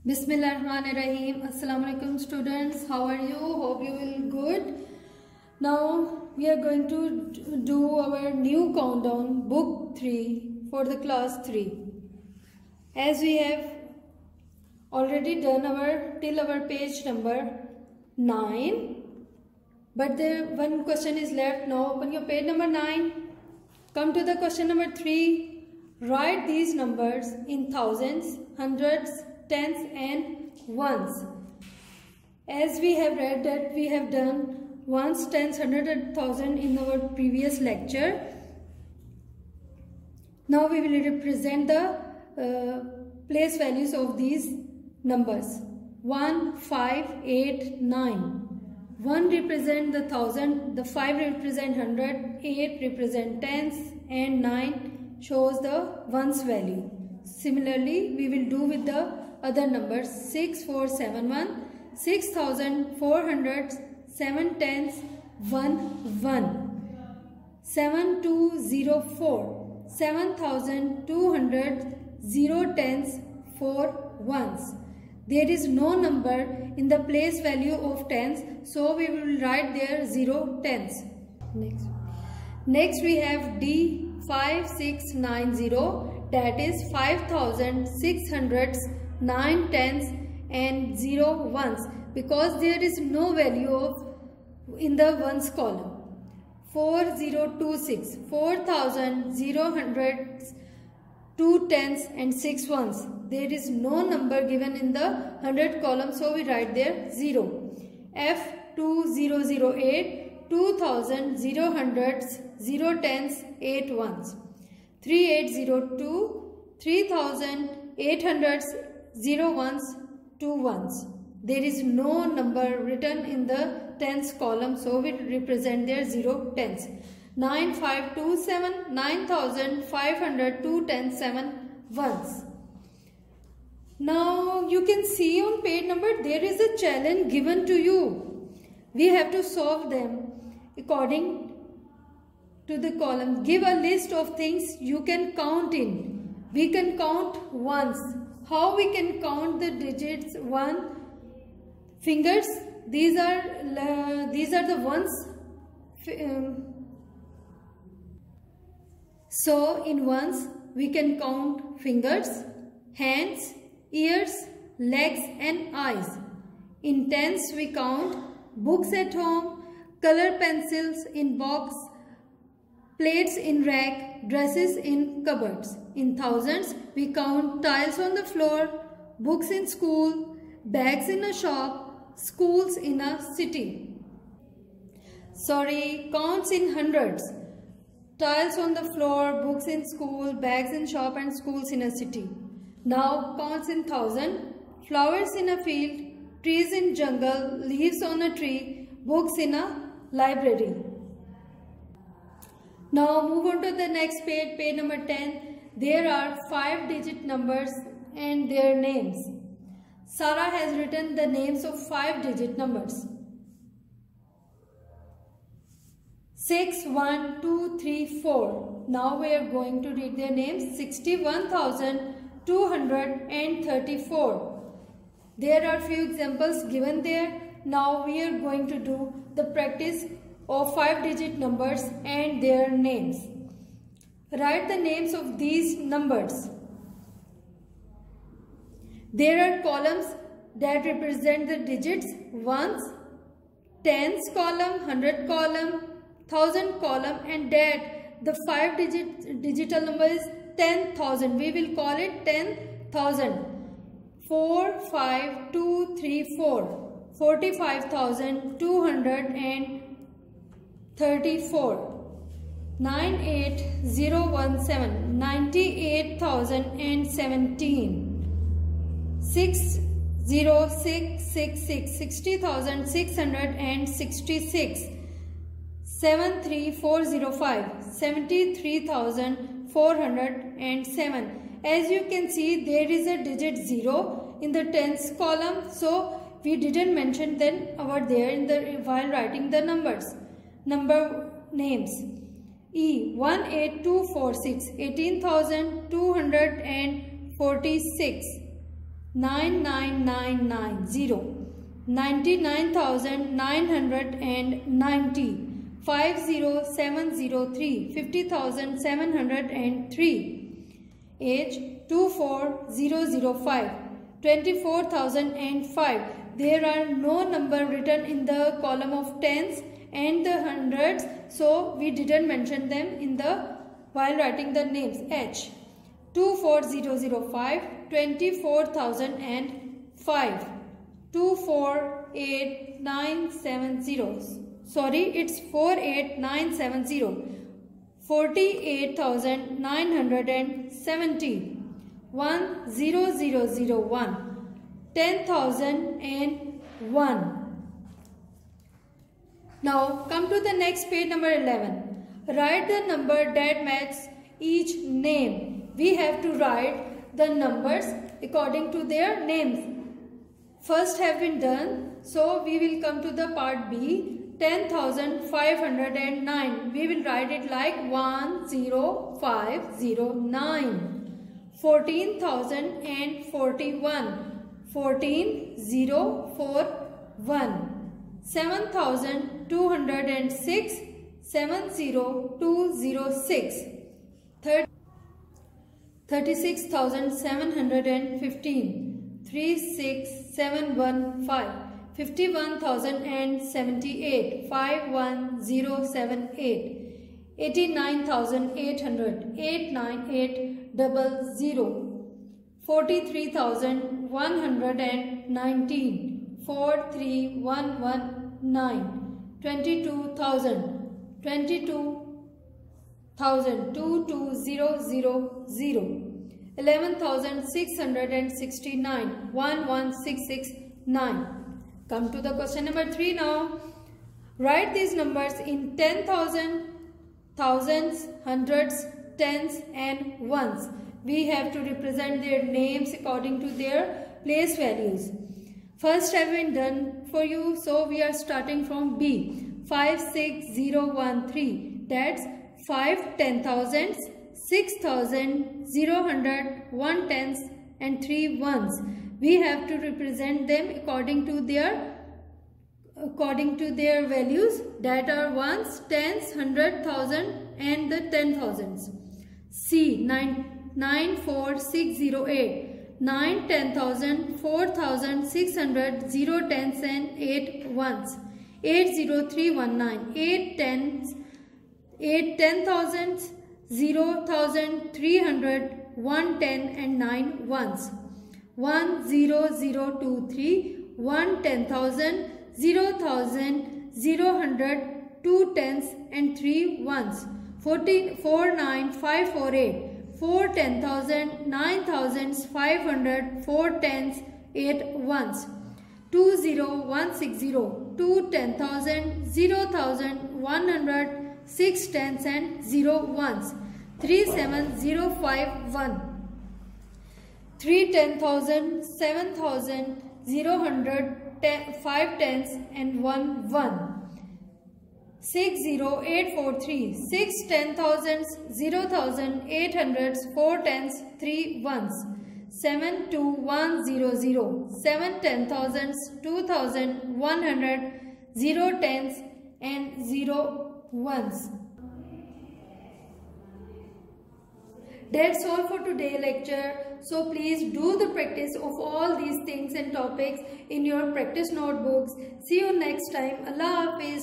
Bismillahirrahmanirrahim. Assalamu alaikum students. How are you? Hope you will good. Now we are going to do our new countdown book 3 for the class 3. As we have already done till our page number 9. But there one question is left. Now open your page number 9. Come to the question number 3. Write these numbers in thousands, hundreds, tens and ones. As we have read that we have done ones, tens, hundred and thousand in our previous lecture. Now we will represent the place values of these numbers. 1, 5, 8, 9. 1 represent the thousand, the 5 represent 100, 8 represent tens and 9 shows the ones value. Similarly, we will do with the other numbers. 6471, 6400, 7 tens, 1 1. 7204, 7200, 0 tens, 4 ones. There is no number in the place value of tens, so we will write there 0 tens. Next we have D5690, that is 5600, 9 tens and 0 ones, because there is no value in the ones column. 4026, 4000, 0 2 tens and 6 ones. There is no number given in the 100 column, so we write there 0. F2008, 2000, 0 hundreds, 0 tens, 8 ones. 3802, 3800, 0 ones, 2 ones. There is no number written in the tens column, so we represent there 0 tens. 9527, 9500, 2 tens, 7 ones. Now you can see on page number there is a challenge given to you. We have to solve them according to the column. Give a list of things you can count in. We can count ones. How we can count the digits 1? Fingers. These are the ones. So in ones we can count fingers, hands, ears, legs and eyes. In tens we count books at home, color pencils in box, plates in rack, dresses in cupboards. In thousands we count tiles on the floor, books in school, bags in a shop, schools in a city. Counts in hundreds. Tiles on the floor, books in school, bags in shop and schools in a city. Now counts in thousand. Flowers in a field, trees in jungle, leaves on a tree, books in a library. Now move on to the next page, page number 10. There are 5-digit numbers and their names. Sarah has written the names of 5-digit numbers. 6, 1, 2, 3, 4. Now we are going to read their names. 61,234. There are few examples given there. Now we are going to do the practice of 5-digit numbers and their names. Write the names of these numbers. There are columns that represent the digits: ones, tens column, 100 column, 1000 column, and that the 5-digit digital number is 10,000. We will call it 10,000. 4, 5, 2, 3, 4. 45,234. 98,017. 98,017. 60,666. 60,666. 73,405. 73,407. As you can see, there is a digit 0 in the tens column, so we didn't mention them over there while writing the numbers. Number names: E 18246, 18,246. 99990, 99,990, 50703, 50,703. Age 24005, 24,005. There are no number written in the column of tens and the hundreds, so we didn't mention them in the while writing the names. H 24005, 24,005, 248,970. Sorry, it's 48970. 48,970, 10001, 10,001. Now come to the next page, number 11. Write the number that matches each name. We have to write the numbers according to their names. First have been done, so we will come to the part B. 10,509. We will write it like 10509. 14,041. 14,041. 7,206. 7,206. 36,715. 36,715. 51,078, 51,078, 89,800, 89800, 43,119, 43,119, 22,000, 22,000, 22,000, 11,669, 11,669. Come to the question number 3 now. Write these numbers in 10,000, thousands, hundreds, tens and ones. We have to represent their names according to their place values. First have been done for you, so we are starting from B. 56013. That's 5 10,000s, 6,000, 0, 1 tens and 3 ones. We have to represent them according to their values, that are ones, tens, 100,000 and the 10,000s. C 94608, 9 10,000, 4,600, 0 tens and 8 ones. 80319, 8 tens, 8 10,000s, 0,300, 1 10 and 9 ones. 10023, 1 10,000, 0,000, 0, 2 tens and 3 ones. 49548, 4 10,000, 9,000, 500, 4 tens, 8 ones. 20160, 2 10,000, 0,000, 100, 6 tens and 0 ones. 37051, 3 10,000, 7,000, 0, 5 tens and 1 1. 60843, 6 10,000s, 0,000, 800s, 4 tens, 3 ones. 72100, 7 10,000s, 2,000, 100, 0 tens and 0 ones. That's all for today's lecture. So please do the practice of all these things and topics in your practice notebooks. See you next time. Allah Hafiz.